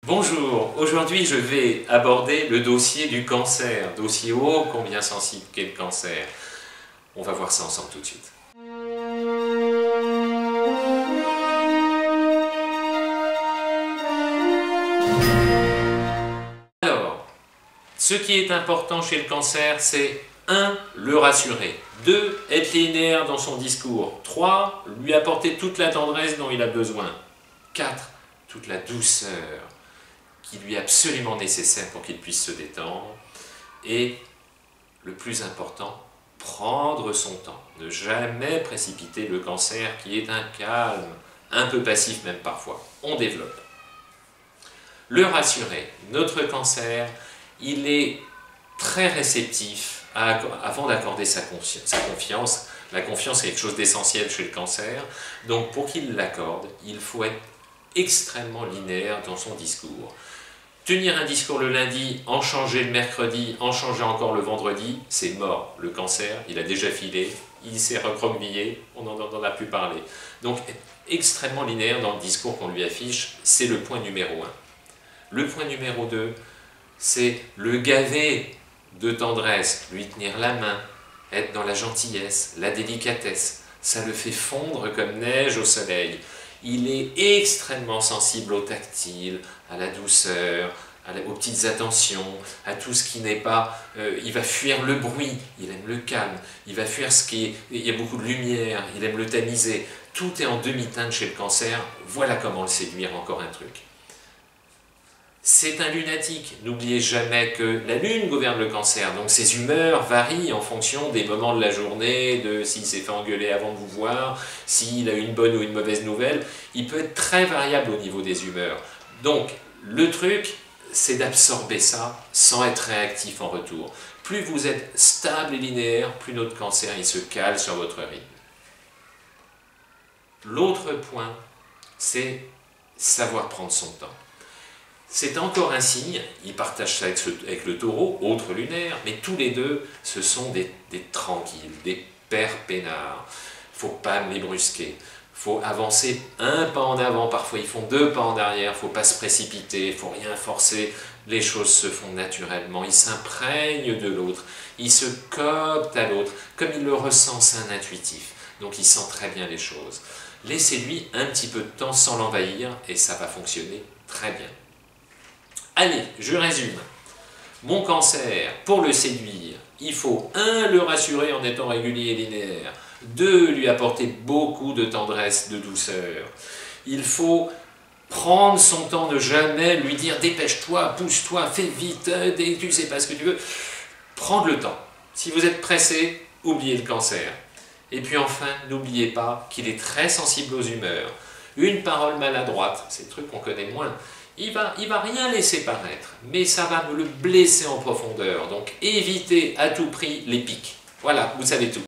Bonjour, aujourd'hui je vais aborder le dossier du cancer, dossier ô combien sensible qu'est le cancer. On va voir ça ensemble tout de suite. Alors, ce qui est important chez le cancer, c'est 1. Le rassurer, 2. Être linéaire dans son discours, 3. Lui apporter toute la tendresse dont il a besoin, 4. Toute la douceur qui lui est absolument nécessaire pour qu'il puisse se détendre. Et le plus important, prendre son temps. Ne jamais précipiter le cancer qui est un calme, un peu passif même parfois. On développe. Le rassurer. Notre cancer, il est très réceptif avant d'accorder sa confiance. La confiance est quelque chose d'essentiel chez le cancer. Donc pour qu'il l'accorde, il faut être extrêmement linéaire dans son discours. Tenir un discours le lundi, en changer le mercredi, en changer encore le vendredi, c'est mort. Le cancer, il a déjà filé, il s'est recroquevillé, on n'en a plus parlé. Donc, être extrêmement linéaire dans le discours qu'on lui affiche, c'est le point numéro 1. Le point numéro 2, c'est le gaver de tendresse, lui tenir la main, être dans la gentillesse, la délicatesse. Ça le fait fondre comme neige au soleil. Il est extrêmement sensible au tactile, à la douceur, aux petites attentions, à tout ce qui n'est pas... il va fuir le bruit, il aime le calme, il va fuir ce qui est... Il y a beaucoup de lumière, il aime le tamiser. Tout est en demi-teinte chez le cancer, voilà comment le séduire, encore un truc. C'est un lunatique, n'oubliez jamais que la lune gouverne le cancer, donc ses humeurs varient en fonction des moments de la journée, de s'il s'est fait engueuler avant de vous voir, s'il a une bonne ou une mauvaise nouvelle, il peut être très variable au niveau des humeurs. Donc le truc, c'est d'absorber ça sans être réactif en retour. Plus vous êtes stable et linéaire, plus notre cancer il se cale sur votre rythme. L'autre point, c'est savoir prendre son temps. C'est encore un signe, il partage ça avec le taureau, autre lunaire, mais tous les deux, ce sont des tranquilles, des pères peinards. Il ne faut pas les brusquer, il faut avancer un pas en avant, parfois ils font 2 pas en arrière, il ne faut pas se précipiter, il ne faut rien forcer, les choses se font naturellement, ils s'imprègnent de l'autre, ils se cooptent à l'autre, comme il le ressent, c'est un intuitif, donc il sent très bien les choses. Laissez-lui un petit peu de temps sans l'envahir et ça va fonctionner très bien. Allez, je résume. Mon cancer, pour le séduire, il faut 1. Le rassurer en étant régulier et linéaire, 2. Lui apporter beaucoup de tendresse, de douceur. Il faut prendre son temps, ne jamais lui dire « dépêche-toi, pousse-toi, fais vite, tu ne sais pas ce que tu veux ». Prendre le temps. Si vous êtes pressé, oubliez le cancer. Et puis enfin, n'oubliez pas qu'il est très sensible aux humeurs. Une parole maladroite, c'est le truc qu'on connaît moins, il va rien laisser paraître, mais ça va le blesser en profondeur. Donc évitez à tout prix les pics. Voilà, vous savez tout.